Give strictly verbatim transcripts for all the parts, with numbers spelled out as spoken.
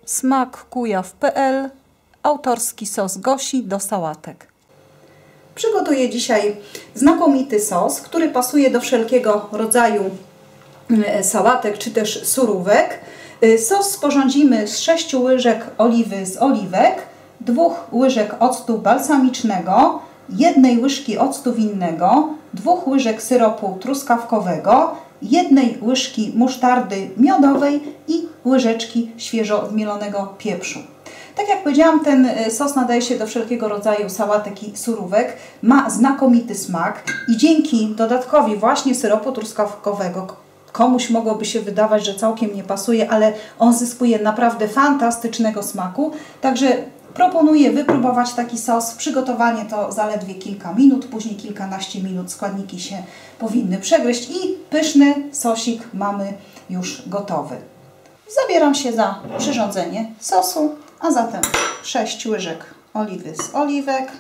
smak kujaw kropka p l. Autorski sos Gosi do sałatek. Przygotuję dzisiaj znakomity sos, który pasuje do wszelkiego rodzaju sałatek czy też surówek. Sos sporządzimy z sześciu łyżek oliwy z oliwek, dwóch łyżek octu balsamicznego, jednej łyżki octu winnego, dwóch łyżek syropu truskawkowego, jednej łyżki musztardy miodowej i łyżeczki świeżo zmielonego pieprzu. Tak jak powiedziałam, ten sos nadaje się do wszelkiego rodzaju sałatek i surówek, ma znakomity smak i dzięki dodatkowi właśnie syropu truskawkowego, komuś mogłoby się wydawać, że całkiem nie pasuje, ale on zyskuje naprawdę fantastycznego smaku, także proponuję wypróbować taki sos. Przygotowanie to zaledwie kilka minut, później kilkanaście minut składniki się powinny przegryźć i pyszny sosik mamy już gotowy. Zabieram się za przyrządzenie sosu, a zatem sześć łyżek oliwy z oliwek,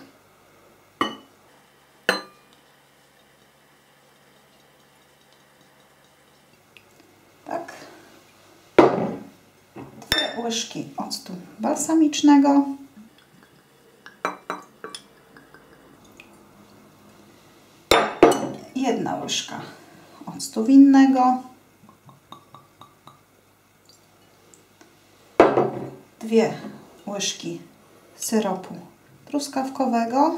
tak, dwie łyżki octu balsamicznego, jedna łyżka octu winnego, dwie łyżki syropu truskawkowego,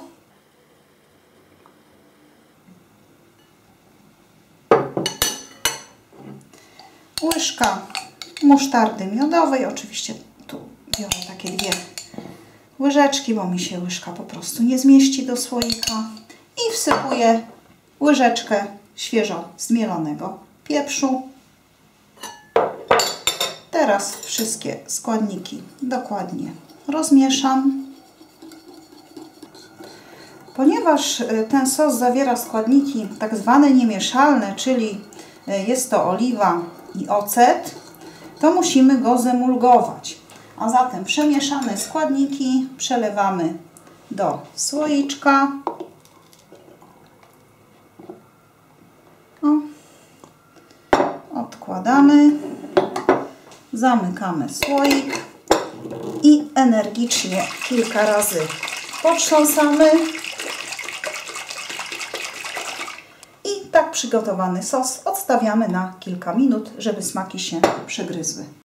łyżka musztardy miodowej, oczywiście tu biorę takie dwie łyżeczki, bo mi się łyżka po prostu nie zmieści do słoika i wsypuję łyżeczkę świeżo zmielonego pieprzu. Teraz wszystkie składniki dokładnie rozmieszam. Ponieważ ten sos zawiera składniki tak zwane niemieszalne, czyli jest to oliwa i ocet, to musimy go zemulgować. A zatem przemieszane składniki przelewamy do słoiczka. O. Odkładamy. Zamykamy słoik i energicznie kilka razy potrząsamy. I tak przygotowany sos odstawiamy na kilka minut, żeby smaki się przegryzły.